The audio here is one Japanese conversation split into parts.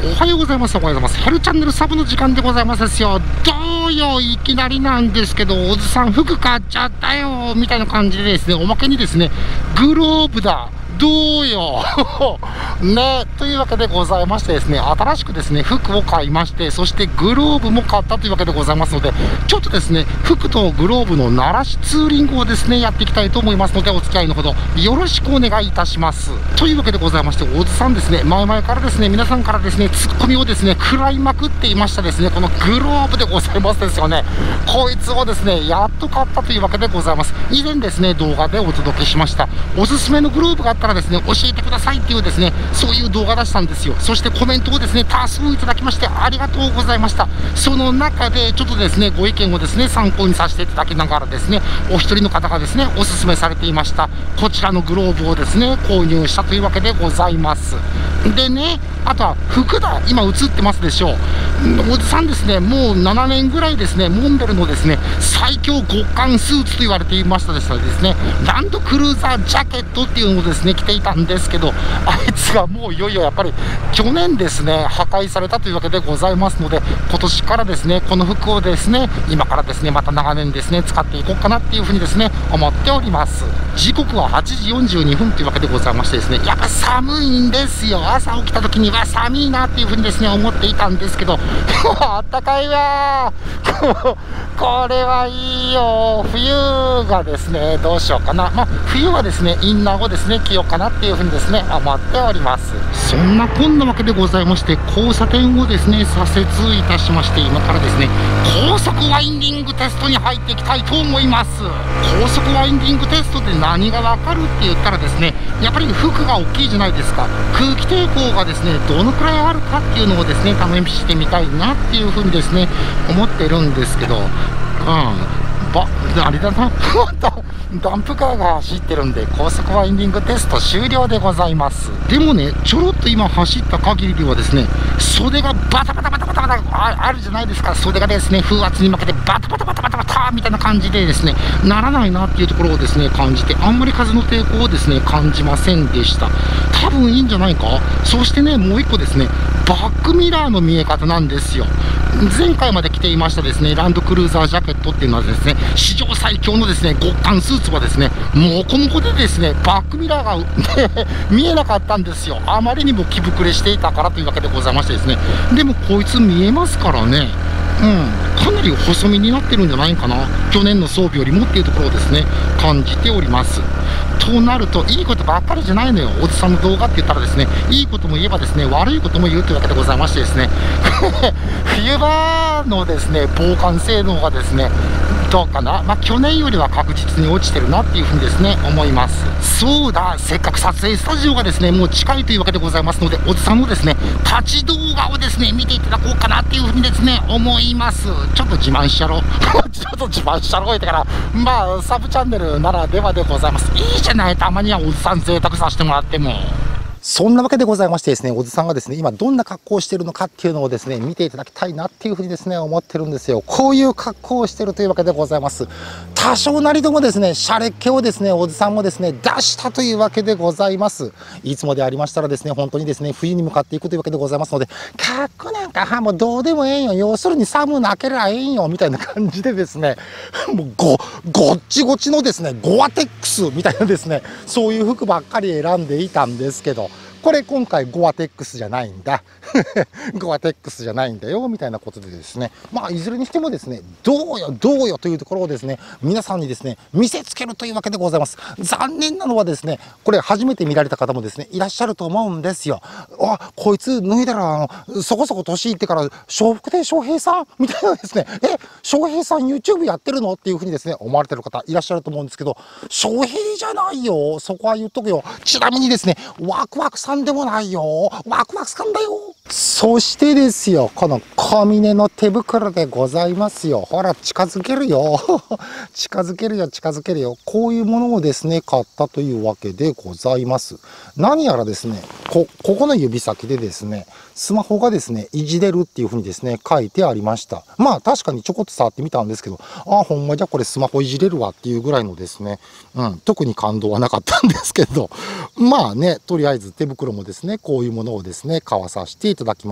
おはようございます。おはようございます。ヘルチャンネルサブの時間でございますですよ。どうよ、いきなりなんですけど、おじさん服買っちゃったよ、みたいな感じでですね、おまけにですね、グローブだ。どうよね、というわけでございましてですね、新しくですね、服を買いまして、そしてグローブも買ったというわけでございますので、ちょっとですね、服とグローブの鳴らしツーリングをですね、やっていきたいと思いますので、お付き合いのほどよろしくお願いいたします。というわけでございまして、おじさんですね、前々からですね、皆さんからですね、ツッコミをですね、食らいまくっていましたですね、このグローブでございますですよね。こいつをですね、やっと買ったというわけでございます。以前ですね、動画でお届けしました。おすすめのグローブがあったらですね、教えてくださいっていうですね、そういう動画出したんですよ。そしてコメントをですね、多数いただきましてありがとうございました。その中でちょっとですね、ご意見をですね、参考にさせていただきながらですね、お一人の方がですね、おすすめされていましたこちらのグローブをですね、購入したというわけでございます。でね、あとは服だ、今映ってますでしょう。おじさんですね、もう7年ぐらいですね、モンベルのですね、最強極寒スーツと言われていましたですね、ランドクルーザージャケットっていうのをですね、着ていたんですけど、あいつがもういよいよやっぱり去年ですね、破壊されたというわけでございますので、今年からですね、この服をですね、今からですね、また長年ですね、使っていこうかなっていうふうにですね、思っております。時刻は8時42分というわけでございましてですね、やっぱ寒いんですよ。朝起きた時には寒いなっていうふうにですね、思っていたんですけど、あったかいわーこれはいいよ。冬がですね、どうしようかな。冬はですね、インナーをですね、着ようかなっていうふうにですね、思っております。そんなこんなわけでございまして、交差点をですね、左折いたしまして、今からですね、高速ワインディングテストに入っていきたいと思います。高速ワインディングテストで何がわかるって言ったらですね、やっぱり服が大きいじゃないですか。空気抵抗がですね、どのくらいあるかっていうのをですね、試してみたいなっていうふうにですね、思ってるんですけど、あれだなダンプカーが走ってるんで、高速ワインディングテスト終了でございます。でもね、ちょろっと今走った限りではですね、袖がバタバタバタバタバタあるじゃないですか。袖がですね、風圧に負けてバタバタバタバタバタみたいな感じでですね、ならないなっていうところをですね、感じて、あんまり風の抵抗をですね、感じませんでした。多分いいんじゃないか。そしてね、もう一個ですね、バックミラーの見え方なんですよ。前回まで着ていましたですね、ランドクルーザージャケットっていうのはですね、史上最強のですね、極寒スーツはですね、モコモコでですね、バックミラーが見えなかったんですよ。あまりにも着膨れしていたからというわけでございましてですね。でもこいつ見えますからね。かなり細身になってるんじゃないかな。去年の装備よりもっていうところをですね、感じております。となると、いいことばっかりじゃないのよ。おじさんの動画って言ったらですね、いいことも言えばですね、悪いことも言うというわけでございましてですね、冬場のですね、防寒性能がですね、どうかな、去年よりは確実に落ちてるなっていうふうにですね、思います。そうだ、せっかく撮影スタジオがですね、もう近いというわけでございますので、おじさんのですね、立ち動画をですね、見ていただこうかなっていうふうにですね、思います。ちょっと自慢しちゃろう。ちょっと自慢しちゃろう言ってから、サブチャンネルならではでございます。いいじゃない、たまにはおじさん贅沢させてもらっても。そんなわけでございましてですね、おじさんがですね、今どんな格好をしているのかっていうのをですね、見ていただきたいなっていうふうにですね、思ってるんですよ。こういう格好をしているというわけでございます。多少なりともですね、シャレっ気をですね、おじさんもですね、出したというわけでございます。いつもでありましたらですね、本当にですね、冬に向かっていくというわけでございますので、格好なんかもうどうでもええんよ。要するに寒なけりゃええんよ。みたいな感じでですね、もうごっちごちのですね、ゴアテックスみたいなですね、そういう服ばっかり選んでいたんですけど、これ今回ゴアテックスじゃないんだゴアテックスじゃないんだよみたいなことでですね、いずれにしてもですね、どうよというところをですね、皆さんにですね、見せつけるというわけでございます。残念なのはですね、これ初めて見られた方もですね、いらっしゃると思うんですよ。こいつ脱いだらそこそこ年いってから笑福亭笑瓶さんみたいなですね、笑瓶さん YouTube やってるのっていうふうにですね、思われてる方いらっしゃると思うんですけど、笑瓶じゃないよ。そこは言っとくよ。ちなみにですね、ワクワクさんでもないよ。ワクワクさんだよ。そしてですよ、この小峰の手袋でございますよ。ほら、近づけるよ。近づけるよ、近づけるよ。こういうものをですね、買ったというわけでございます。何やらですね、ここの指先でですね、スマホがですね、いじれるっていうふうにですね、書いてありました。確かにちょこっと触ってみたんですけど、ほんまじゃこれスマホいじれるわっていうぐらいのですね、特に感動はなかったんですけど、とりあえず手袋もですね、こういうものをですね、買わさせていただきました。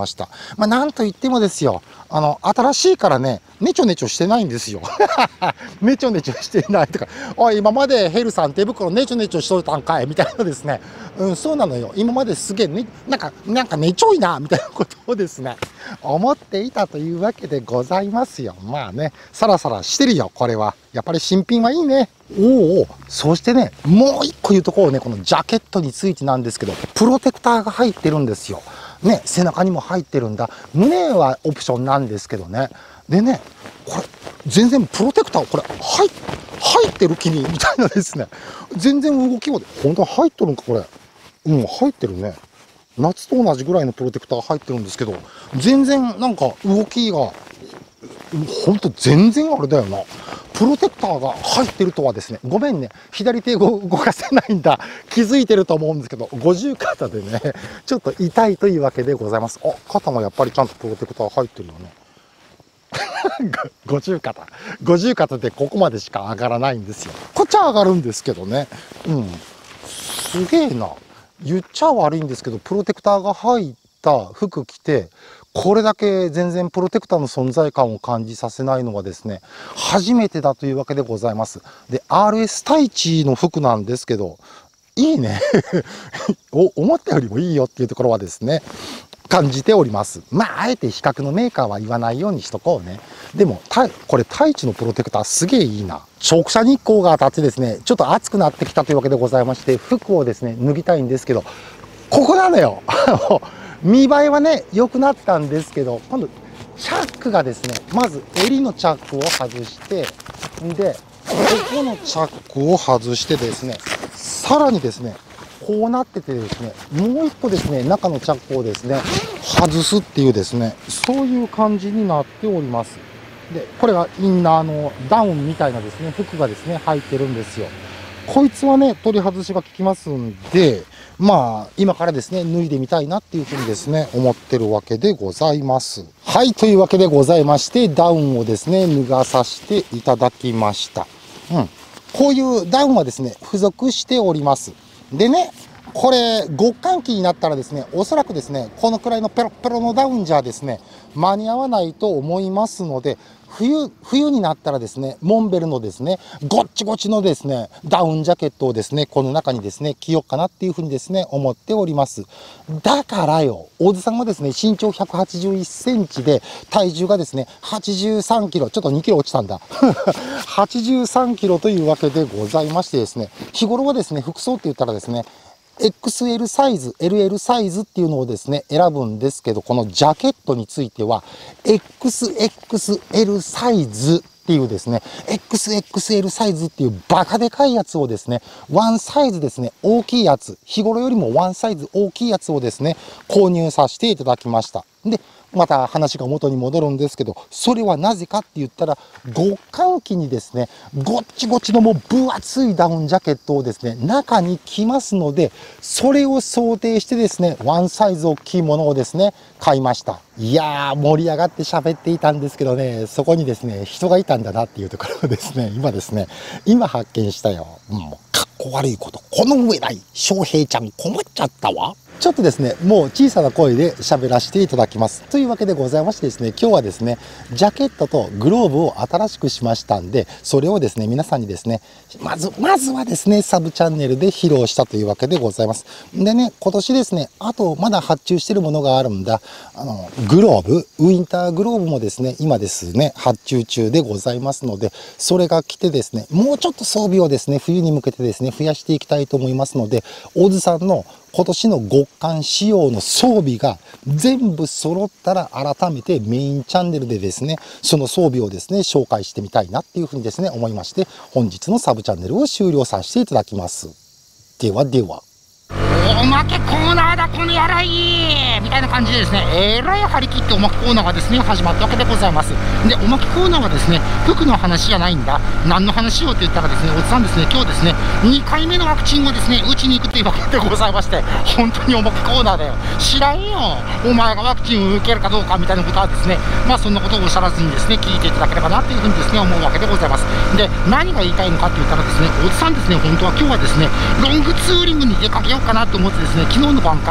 ました。まあ、なんといってもですよ、新しいからね、ねちょねちょしてないんですよ。ねちょねちょしてないとか、おい、今までヘルさん手袋ねちょねちょしといたんかいみたいなですね。そうなのよ。今まですげえね、なんかねちょいな、みたいなことをですね、思っていたというわけでございますよ。まあね、サラサラしてるよ、これは。やっぱり新品はいいね。おお、そしてね、もう一個言うところね、このジャケットについてなんですけど、プロテクターが入ってるんですよ。ね、背中にも入ってるんだ。胸はオプションなんですけどね。でね、これ、全然プロテクター、これ、入ってる気に、みたいなですね。全然動きも、本当に入ってるんか、これ。入ってるね。夏と同じぐらいのプロテクターが入ってるんですけど、全然なんか動きが、ほんと全然あれだよな。プロテクターが入ってるとはですね、ごめんね、左手を動かせないんだ。気づいてると思うんですけど、五十肩でね、ちょっと痛いというわけでございます。あ、肩もやっぱりちゃんとプロテクター入ってるよね。五十肩でここまでしか上がらないんですよ。こっちは上がるんですけどね。すげえな。言っちゃ悪いんですけど、プロテクターが入った服着て、これだけ全然プロテクターの存在感を感じさせないのはですね、初めてだというわけでございます。で、RS タイチの服なんですけど、いいね。思ったよりもいいよっていうところはですね、感じております。まあ、あえて比較のメーカーは言わないようにしとこうね。でも、これ、タイチのプロテクターすげえいいな。直射日光が当たってですね、ちょっと暑くなってきたというわけでございまして、服をですね、脱ぎたいんですけど、ここなのよ。見栄えはね、良くなったんですけど、今度、チャックがですね、まず襟のチャックを外して、で、ここのチャックを外してですね、さらにですね、こうなっててですね、もう一個ですね、中のチャックをですね、外すっていうですね、そういう感じになっております。で、これがインナーのダウンみたいなですね、服がですね、入ってるんですよ。こいつはね、取り外しが効きますんで、まあ、今からですね、脱いでみたいなっていうふうにですね、思ってるわけでございます。はい、というわけでございまして、ダウンをですね、脱がさせていただきました。こういうダウンはですね、付属しております。でね、これ、極寒期になったらですね、おそらくですね、このくらいのペロペロのダウンじゃですね、間に合わないと思いますので、冬になったらですね、モンベルのですね、ごっちごちのですね、ダウンジャケットをですね、この中にですね、着ようかなっていうふうにですね、思っております。だからよ、大津さんがですね、身長181センチで、体重がですね、83キロ、ちょっと2キロ落ちたんだ。83キロというわけでございましてですね、日頃はですね、服装って言ったらですね、XL サイズ、LL サイズっていうのをですね、選ぶんですけど、このジャケットについては、XXL サイズっていうですね、XXL サイズっていうバカでかいやつをですね、ワンサイズですね、大きいやつ、日頃よりもワンサイズ大きいやつをですね、購入させていただきました。で、また話が元に戻るんですけど、それはなぜかって言ったら、極寒期にですね、ごっちごちのもう分厚いダウンジャケットをですね、中に着ますので、それを想定してですね、ワンサイズ大きいものをですね、買いました。いやー、盛り上がって喋っていたんですけどね、そこにですね、人がいたんだなっていうところをですね、今発見したよ。かっこ悪いこと、この上ない。翔平ちゃん困っちゃったわ。ちょっとですね、もう小さな声で喋らせていただきます。というわけでございましてですね、今日はですね、ジャケットとグローブを新しくしましたんで、それをですね、皆さんにですね、まずはですね、サブチャンネルで披露したというわけでございます。でね、今年ですね、あとまだ発注してるものがあるんだ。グローブ、ウィンターグローブもですね、今ですね、発注中でございますので、それが来てですね、もうちょっと装備をですね、冬に向けてですね、増やしていきたいと思いますので、大津さんの今年の極寒仕様の装備が全部揃ったら改めてメインチャンネルでですね、その装備をですね、紹介してみたいなっていうふうにですね、思いまして、本日のサブチャンネルを終了させていただきます。ではでは。おまけコーナーだこのやらいみたいな感じでですね、えらい張り切っておまけコーナーがですね、始まったわけでございます。で、おまけコーナーはですね、服の話じゃないんだ。何の話をって言ったらですね、おじさんですね、今日ですね、2回目のワクチンをですね、打ちに行くっていうわけでございまして、本当におまけコーナーだよ。知らんよ。お前がワクチンを受けるかどうかみたいなことはですね、まあそんなことをおっしゃらずにですね、聞いていただければなっていうふうにですね、思うわけでございます。で、何が言いたいのかって言ったらですね、おじさんですね、本当は今日はですね、ロングツーリングに出かけようかなと思ってですね、昨日の晩から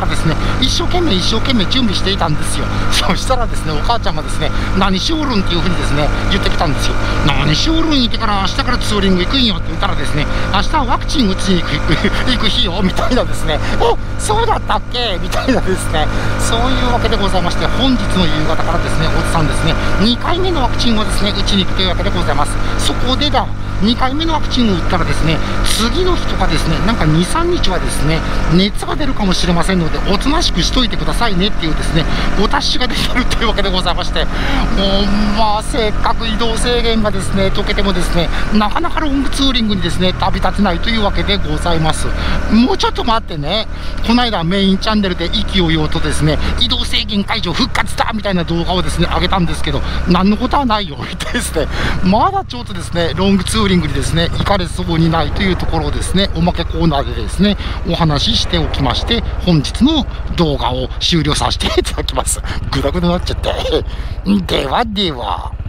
ですね、一生懸命準備していたんですよ。そしたらですね、お母ちゃんがですね、何しおるんっていうふうにですね、言ってきたんですよ。何しおるん言ってから、明日からツーリング行くんよって言ったらですね、明日はワクチン打ちに行く日よみたいなですね、お、そうだったっけみたいなですね、そういうわけでございまして、本日の夕方からですね、おじさんですね、2回目のワクチンをですね、打ちに行くというわけでございます。そこでだ、2回目のワクチンを打ったらですね、次の日とかですね、なんか2、3日はですね、熱が出るかもしれませんので、おとなしくしといてくださいねっていうですね、お達しが出てるというわけでございまして、もう、まあ、せっかく移動制限がですね、解けてもですね、なかなかロングツーリングにですね、旅立てないというわけでございます。もうちょっと待ってね、この間メインチャンネルで意気揚々とですね、移動制限解除復活だみたいな動画をですね、上げたんですけど、何のことはないよってですね、まだちょっとですね、ロングツーリングにですね、行かれそうにないというところをですね、おまけコーナーでですね、お話ししておきまして、本日の動画を終了させていただきます。グダグダになっちゃって。ではでは。